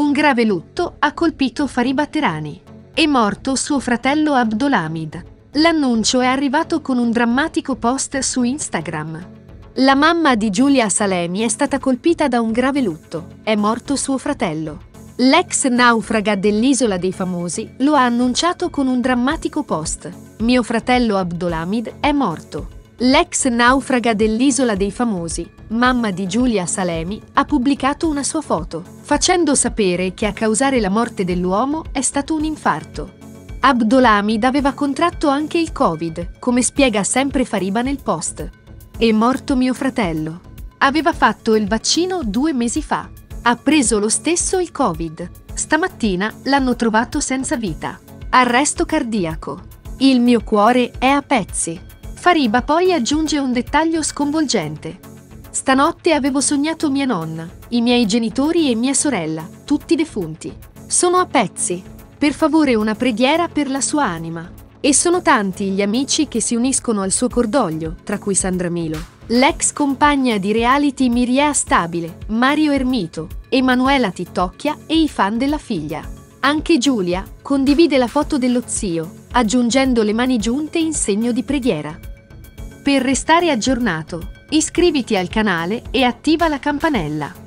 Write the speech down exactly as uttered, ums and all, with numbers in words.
Un grave lutto ha colpito Fariba Tehrani. È morto suo fratello Abdolhamid. L'annuncio è arrivato con un drammatico post su Instagram. La mamma di Giulia Salemi è stata colpita da un grave lutto. È morto suo fratello. L'ex naufraga dell'Isola dei Famosi lo ha annunciato con un drammatico post. Mio fratello Abdolhamid è morto. L'ex naufraga dell'Isola dei Famosi, mamma di Giulia Salemi, ha pubblicato una sua foto, facendo sapere che a causare la morte dell'uomo è stato un infarto. Abdolhamid aveva contratto anche il Covid, come spiega sempre Fariba nel post. È morto mio fratello. Aveva fatto il vaccino due mesi fa. Ha preso lo stesso il Covid. Stamattina l'hanno trovato senza vita. Arresto cardiaco. Il mio cuore è a pezzi. Fariba poi aggiunge un dettaglio sconvolgente. Stanotte avevo sognato mia nonna, i miei genitori e mia sorella, tutti defunti. Sono a pezzi. Per favore una preghiera per la sua anima. E sono tanti gli amici che si uniscono al suo cordoglio, tra cui Sandra Milo, l'ex compagna di reality Miria Stabile, Mario Ermito, Emanuela Tittocchia e i fan della figlia. Anche Giulia condivide la foto dello zio, aggiungendo le mani giunte in segno di preghiera. Per restare aggiornato, iscriviti al canale e attiva la campanella.